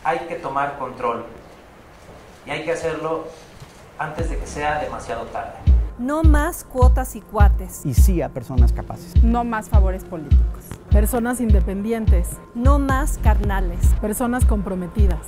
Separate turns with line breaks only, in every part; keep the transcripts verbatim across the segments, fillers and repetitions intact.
hay que tomar control y hay que hacerlo antes de que sea demasiado tarde.
No más cuotas y cuates.
Y sí a personas capaces.
No más favores políticos.
Personas independientes.
No más carnales.
Personas comprometidas.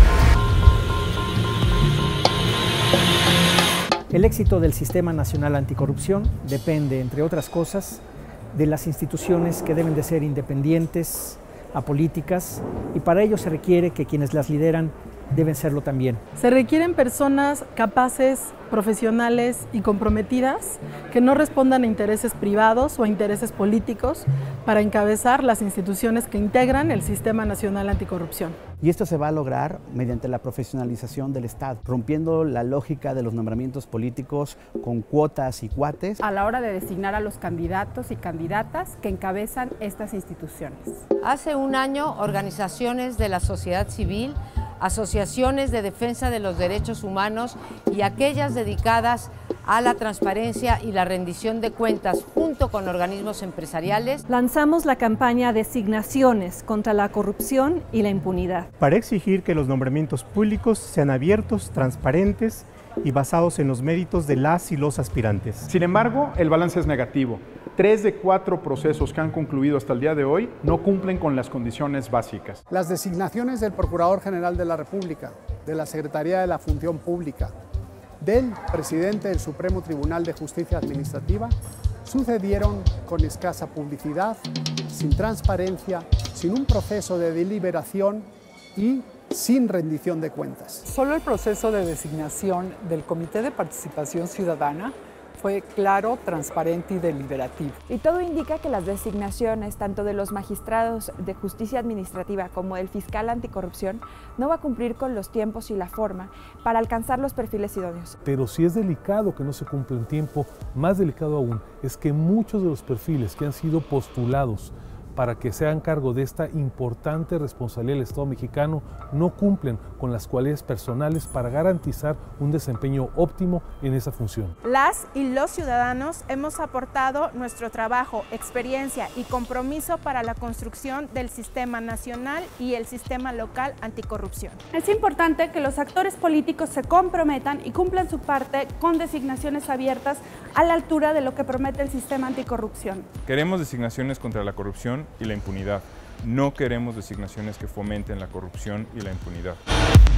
El éxito del Sistema Nacional Anticorrupción depende, entre otras cosas, de las instituciones que deben de ser independientes, apolíticas, y para ello se requiere que quienes las lideran deben serlo también.
Se requieren personas capaces, profesionales y comprometidas que no respondan a intereses privados o a intereses políticos para encabezar las instituciones que integran el Sistema Nacional Anticorrupción.
Y esto se va a lograr mediante la profesionalización del Estado, rompiendo la lógica de los nombramientos políticos con cuotas y cuates.
A la hora de designar a los candidatos y candidatas que encabezan estas instituciones.
Hace un año, organizaciones de la sociedad civil, asociaciones de defensa de los derechos humanos y aquellas dedicadas a la transparencia y la rendición de cuentas junto con organismos empresariales,
lanzamos la campaña Designaciones contra la corrupción y la impunidad,
para exigir que los nombramientos públicos sean abiertos, transparentes y basados en los méritos de las y los aspirantes.
Sin embargo, el balance es negativo. Tres de cuatro procesos que han concluido hasta el día de hoy no cumplen con las condiciones básicas.
Las designaciones del Procurador General de la República, de la Secretaría de la Función Pública, del Presidente del Supremo Tribunal de Justicia Administrativa sucedieron con escasa publicidad, sin transparencia, sin un proceso de deliberación y sin rendición de cuentas.
Solo el proceso de designación del Comité de Participación Ciudadana fue claro, transparente y deliberativo.
Y todo indica que las designaciones, tanto de los magistrados de justicia administrativa como del fiscal anticorrupción, no va a cumplir con los tiempos y la forma para alcanzar los perfiles idóneos.
Pero si es delicado que no se cumpla en tiempo, más delicado aún es que muchos de los perfiles que han sido postulados para que se hagan cargo de esta importante responsabilidad del Estado mexicano no cumplen con las cualidades personales para garantizar un desempeño óptimo en esa función.
Las y los ciudadanos hemos aportado nuestro trabajo, experiencia y compromiso para la construcción del sistema nacional y el sistema local anticorrupción.
Es importante que los actores políticos se comprometan y cumplan su parte con designaciones abiertas a la altura de lo que promete el sistema anticorrupción.
Queremos designaciones contra la corrupción y la impunidad. No queremos designaciones que fomenten la corrupción y la impunidad.